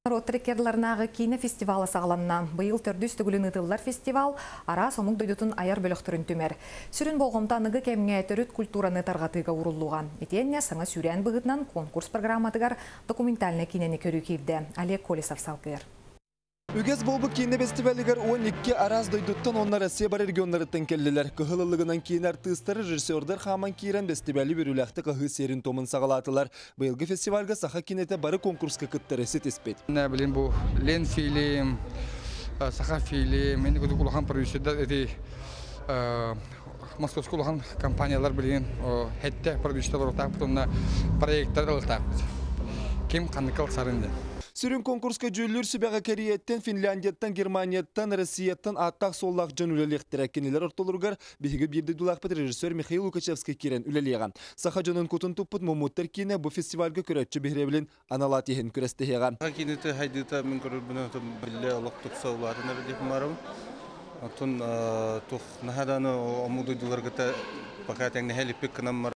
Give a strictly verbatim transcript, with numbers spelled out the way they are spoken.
Роттерикерларнағы кейіне фестивалы сағаланна. Бұйыл төрдүс түгілін ұтылар фестивал ара соның дөйдутын аяр бөліқтірін түмер. Сүрін болғымта нығы кәміңе түріт культураны тарғатыға урулуған. Етенне саңа сүрен бұғытнан конкурс программатығар документальны кейнені көрі кейді. Олег Колесов салқыр. Үгез болбу кейіне фестивалігер он екі араз дойдуттан онна Россия бар регионларыттан келділер. Кығылылығынан кейін артыстары режиссердер хаман кейрен фестивалі бүріләқті қығы серін томын сағалатылар. Бұйылғы фестивальға саха кинете бары конкурска кыттары сетеспет. Не білін бұл лен фильм, саха фильм, мен көді құлаған продюсердер әді Московск құлаған компаниялар білген әтті продюсерлер отақ бұтынна проекттар ылтақ. Кем қандықал сарынды. Сүрін конкурска жүллер сүбәға Кореяттан, Финляндияттан, Германияттан, Россияттан аттақ соллақ жан үлелектірі кенелер ортолырғар бейгі бірді дұлақпыт режиссер Михаил Лукачевский керен үлелеған. Саха жанын көтін тұппыт мұмуттар кені бұл фестивальға көрәтші бігіребілін аналат ехін көрестігеған. Кенеті хайдыта мен көрірбіні білі олық тұқса оларына білдекім барым. Тұн тұқ нахаданы омудыдыларғыта пока тәңні әліппек кінам